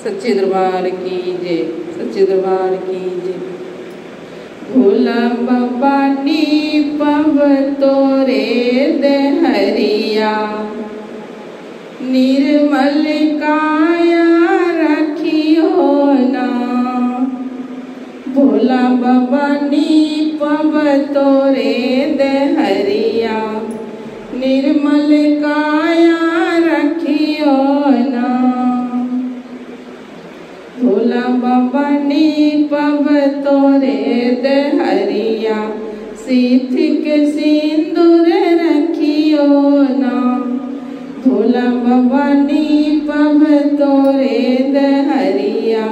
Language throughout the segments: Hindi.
सच्चे दरबार की जय, सच्चे दरबार की जय। भोला बाबा नी पव तोरे दहरिया, निर्मल काया रखियो ना। भोला बाबा नी पव तोरे दहरिया, निर्मल काया रखियो ना। भोला बाबा नी पव तोरे दहरिया, सीथिक सिंदूर रखियो ना। भोला बाबा नी पव तोरे दहरिया,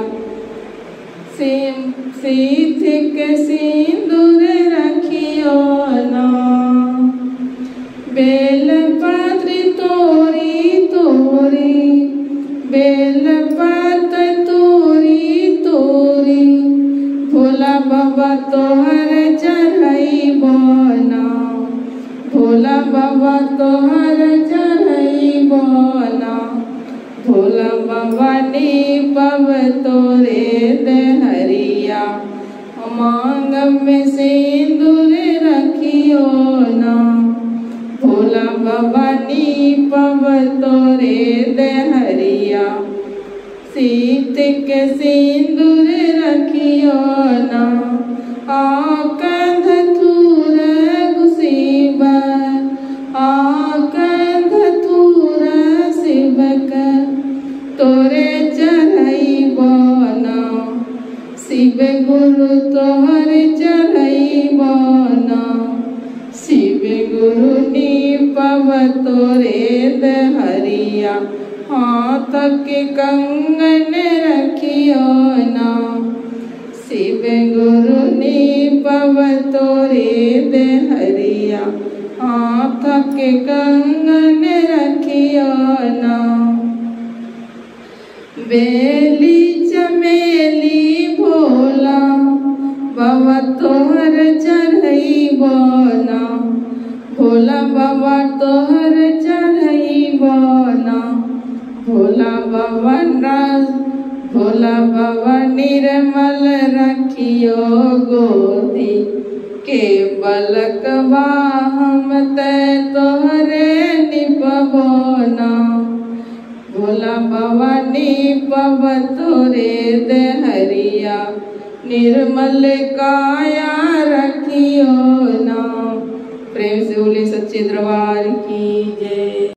सीथिक सिंदूर रखियो ना। बेल पत्र तोरी तोरी, बेल पत्र तोरी तोरी, भोला बाबा तोहर चढ़इबो ना। भोला बाबा तोहर चढ़इबो ना। भोला बाबा नी पव तोरे दहरिया, मांग में सिंदूर रखियो ना। भोला बाबा नी पव तोरे दहरिया, सीथिक सिंदूर रखियो ना। आकंध थूर गुसीब, आकंध थूर शिवक, तोरे चढ़इबो ना। शिव गुरु तोहर चढ़इबो ना। शिव गुरु नी पव तोरे दहरिया, हाथ के कंगन रखियो ना। शिव गुरु नी पव तोरे दहरिया, हाथ के कंगन रखियो ना। बेली चमेली भोला बाबा तोहर चढ़इबो ना। भोला बाबा तोहर चढ़इबो ना। भोला बाबा भोला बाबा निर्मल रखियो गोदी के बलकवा, हम तै तोहरे निपबो ना। भोला बाबा नी पव तोरे दहरिया, निर्मल काया रखियो ना। प्रेम से बोले सच्चे दरबार की जय।